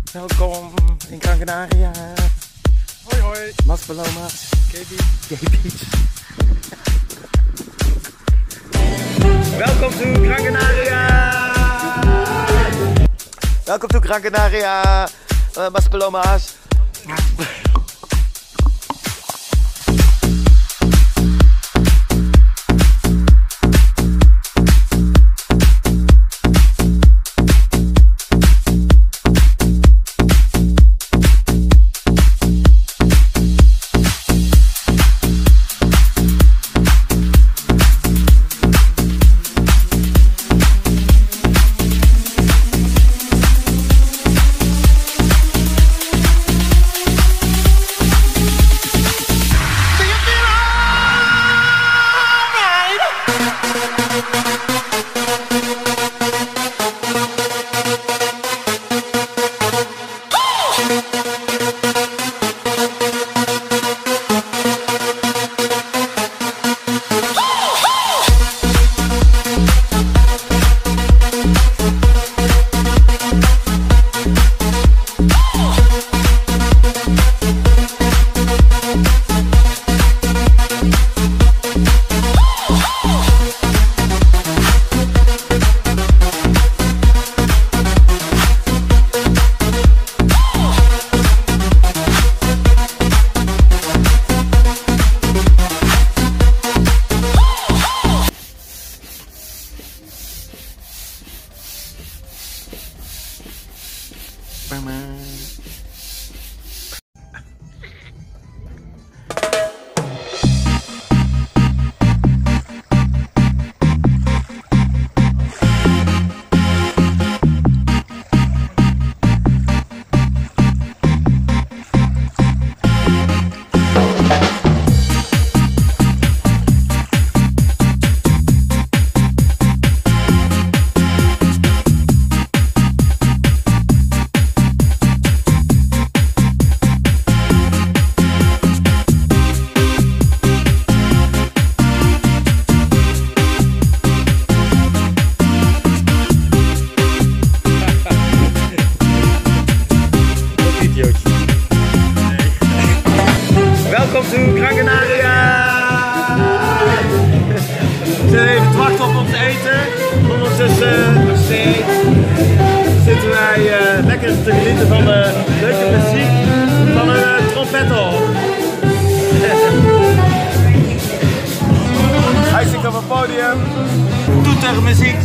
Welkom in Gran Canaria. Hoi hoi. Maspalomas. Gay Beach. Welkom to Gran Canaria. Welkom to Gran Canaria. Maspalomas. Welkom to Gran Canaria! We zitten even te wachten op ons eten. Ondertussen zitten wij lekker te genieten van de leuke muziek van een trompettel. Hij zit op het podium. Toetermuziek.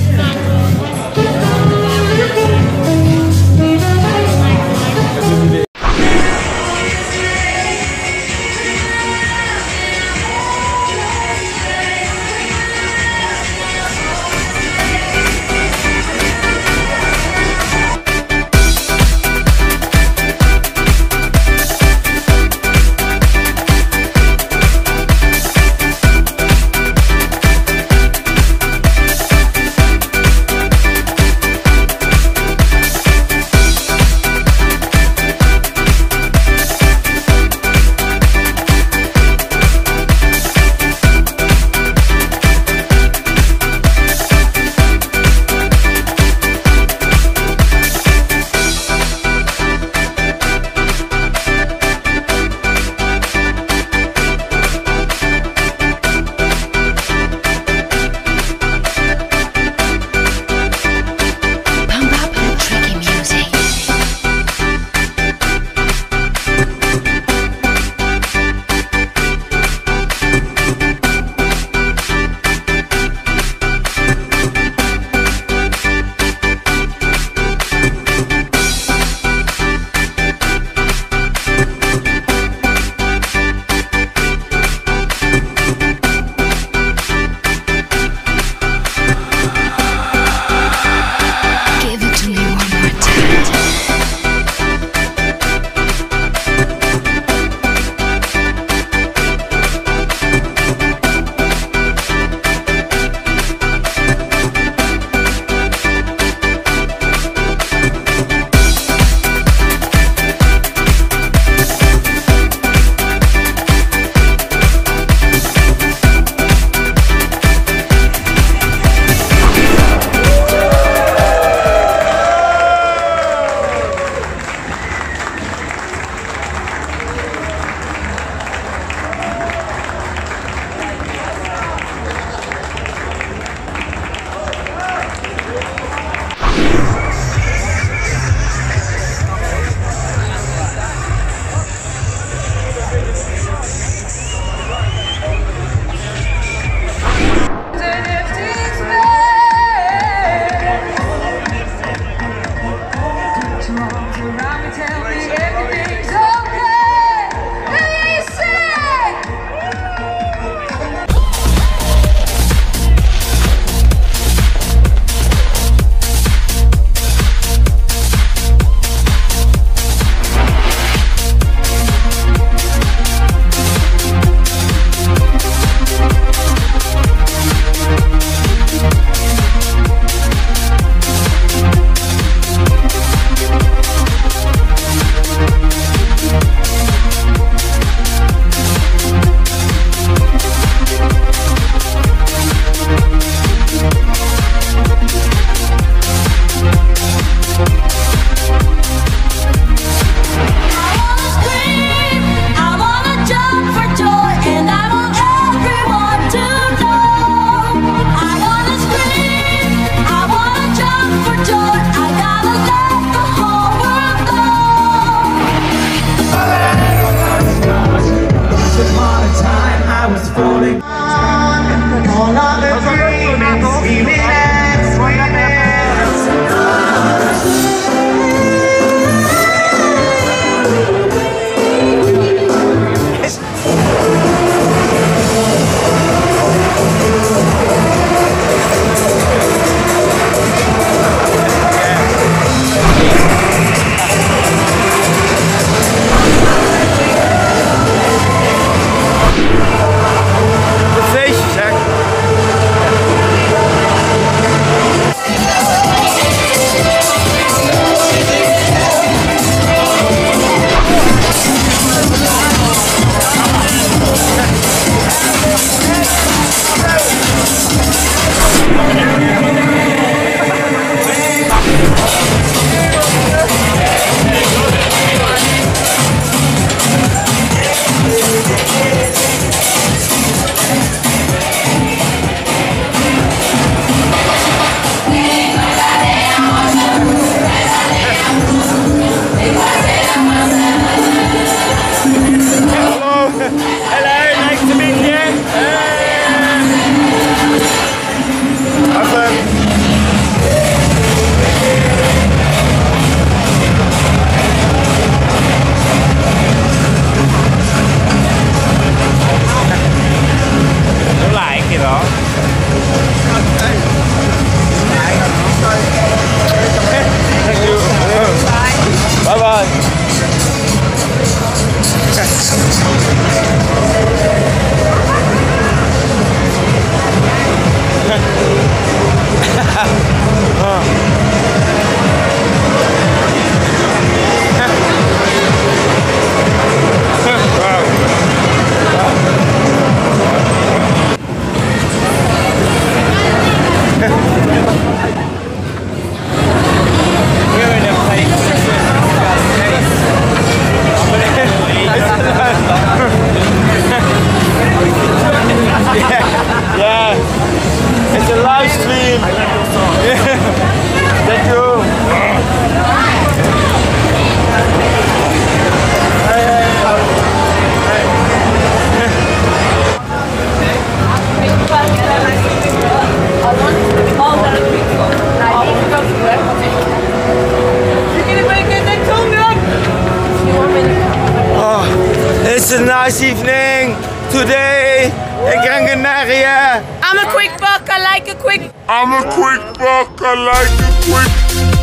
It's a nice evening today in Gran Canaria. I'm a quick buck, I like a quick. I'm a quick buck, I like a quick.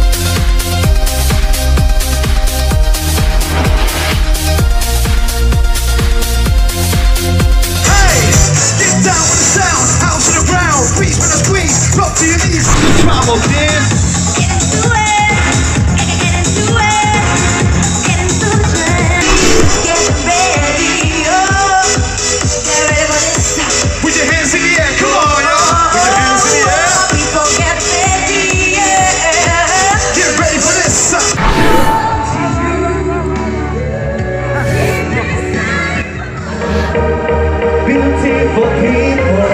Hey, get down with the sound, house to the ground, squeeze when I squeeze, drop to your knees, drop on this. Get into it, get into it, get into the jam, get ready, oh, get ready for this. Put your hands in the air, come on, y'all. Put your hands in the air. People get ready, yeah. Get ready for this. Beautiful people.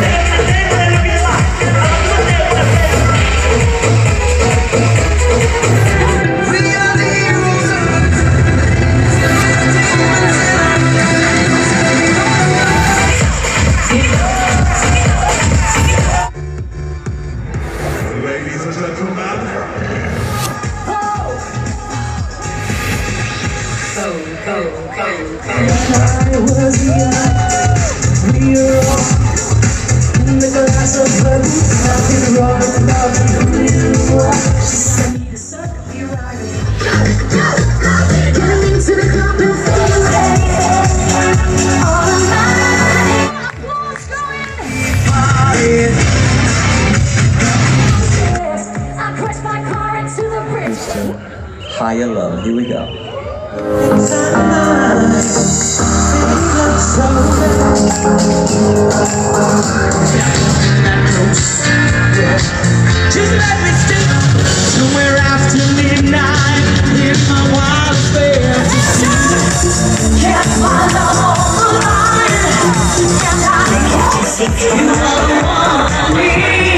Ladies and gentlemen. I was young, we were all in the glass of blood. Nothing wrong about you. She sent me to suck me right. Getting into the club and feeling all the night. What's going on? I crashed my car into the bridge. High or low, here we go. Just let me stick somewhere after midnight in my wildest fantasy. Can't find a whole line, and I can't see you want me.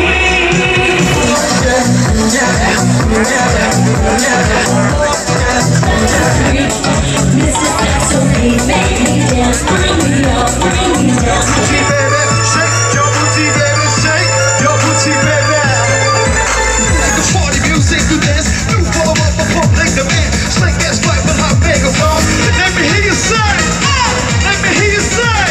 So he made me dance, bring me up, bring me down. Booty baby, shake your booty baby, shake your booty baby. Like the party music to dance, you warm up a public demand. Snake ass fight with my megaphone. Let me hear you say, let me hear you say.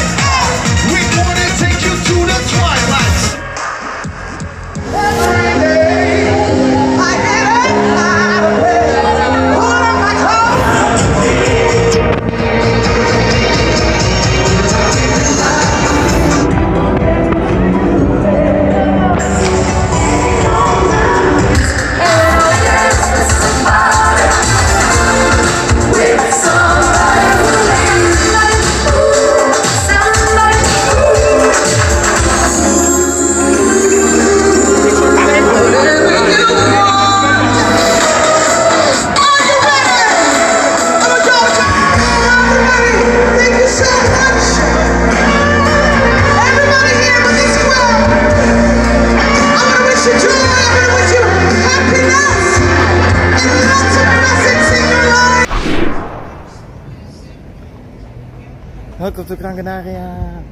Welkom to Gran Canaria.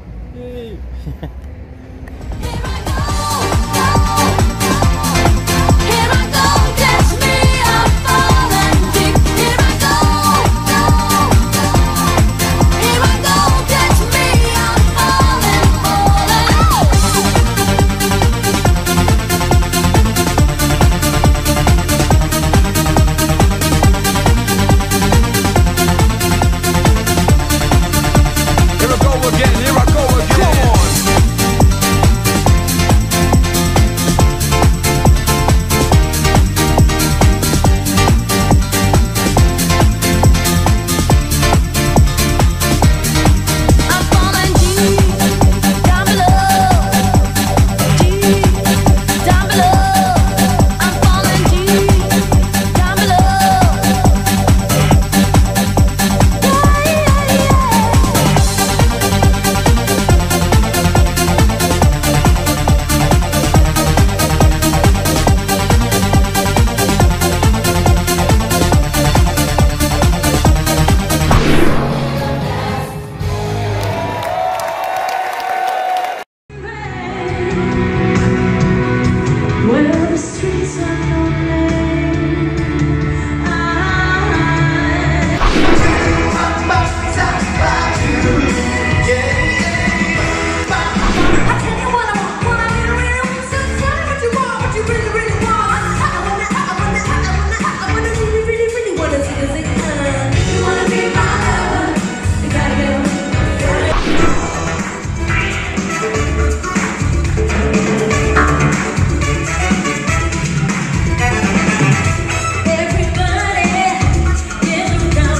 Yay.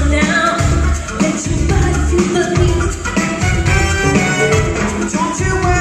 Don't you